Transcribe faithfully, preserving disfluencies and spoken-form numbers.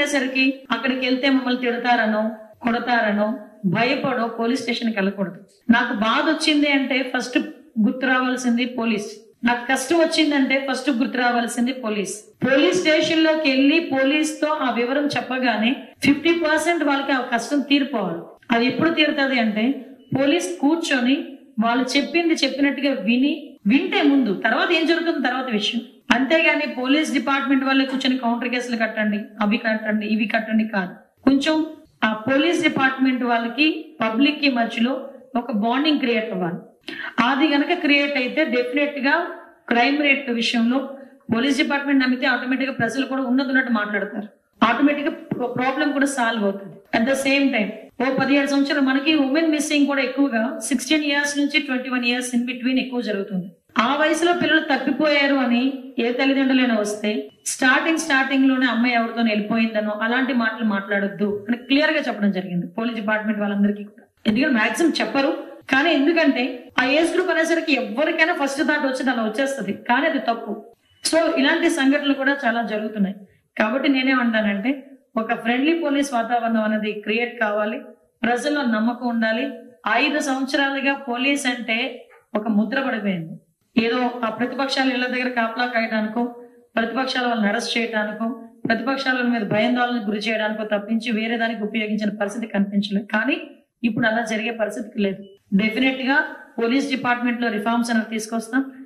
అనేసరికి అక్కడికి వెళ్తే మమ్మల్ని తిడతారనో కొడతారనో భయపడో పోలీస్ స్టేషన్కి వెళ్ళకూడదు. నాకు బాధ వచ్చింది అంటే ఫస్ట్ గుర్తు రావాల్సింది పోలీస్. నాకు కష్టం వచ్చిందంటే ఫస్ట్ గుర్తు రావాల్సింది పోలీస్. పోలీస్ స్టేషన్ లోకి వెళ్ళి పోలీస్ తో ఆ వివరం చెప్పగానే ఫిఫ్టీ పర్సెంట్ వాళ్ళకి ఆ కష్టం తీరిపోవాలి. అది ఎప్పుడు తీరుతుంది అంటే పోలీస్ కూర్చొని వాళ్ళు చెప్పింది చెప్పినట్టుగా విని వింటే ముందు, తర్వాత ఏం జరుగుతుంది తర్వాత విషయం. అంతేగాని పోలీస్ డిపార్ట్మెంట్ వాళ్ళే కూర్చొని కౌంటర్ కేసులు కట్టండి, అవి కట్టండి, ఇవి కట్టండి కాదు. కొంచెం ఆ పోలీస్ డిపార్ట్మెంట్ వాళ్ళకి పబ్లిక్ కి మధ్యలో ఒక బాండింగ్ క్రియేట్ అవ్వాలి. అది గనక క్రియేట్ అయితే డెఫినెట్ గా క్రైమ్ రేట్ విషయంలో పోలీస్ డిపార్ట్మెంట్ నమ్మితే ఆటోమేటిక్ గా ప్రజలు కూడా ఉన్నట్టున్నట్టు మాట్లాడతారు. ఆటోమేటిక్ గా ప్రాబ్లం కూడా సాల్వ్ అవుతుంది. అట్ ద సేమ్ టైం ఓ పదిహేడు సంవత్సరాలు మనకి ఉమెన్ మిస్సింగ్ కూడా ఎక్కువగా సిక్స్టీన్ ఇయర్స్ నుంచి twenty one years in between ఎక్కువ జరుగుతుంది. ఆ వయసులో పిల్లలు తప్పిపోయారు అని ఏ తల్లిదండ్రులైనా వస్తే స్టార్టింగ్ స్టార్టింగ్ లోనే అమ్మాయి ఎవరితో వెళ్ళిపోయిందనో అలాంటి మాటలు మాట్లాడొద్దు అని క్లియర్ గా చెప్పడం జరిగింది పోలీస్ డిపార్ట్మెంట్ వాళ్ళందరికీ కూడా. ఎందుకంటే మాక్సిమం చెప్పరు, కానీ ఎందుకంటే ఆ ఏజ్ గ్రూప్ అనేసరికి ఎవరికైనా ఫస్ట్ థాట్ వచ్చి అలా వచ్చేస్తుంది, కానీ అది తప్పు. సో ఇలాంటి సంఘటనలు కూడా చాలా జరుగుతున్నాయి. కాబట్టి నేనేమంటానంటే ఒక ఫ్రెండ్లీ పోలీస్ వాతావరణం అనేది క్రియేట్ కావాలి, ప్రజల్లో నమ్మకం ఉండాలి. ఐదు సంవత్సరాలుగా పోలీస్ అంటే ఒక ముద్ర పడిపోయింది. ఏదో ఆ ప్రతిపక్షాలు ఇళ్ల దగ్గర కాపలా కాయడానికో, ప్రతిపక్షాల వాళ్ళని అరెస్ట్ చేయడానికో, ప్రతిపక్షాల మీద భయాందోళనకు గురి చేయడానికో తప్పించి వేరే దానికి ఉపయోగించిన పరిస్థితి కనిపించలేదు. కానీ ఇప్పుడు అలా జరిగే పరిస్థితి లేదు. డెఫినెట్ గా పోలీస్ డిపార్ట్మెంట్ లో రిఫార్మ్స్ అనేది తీసుకొస్తాం.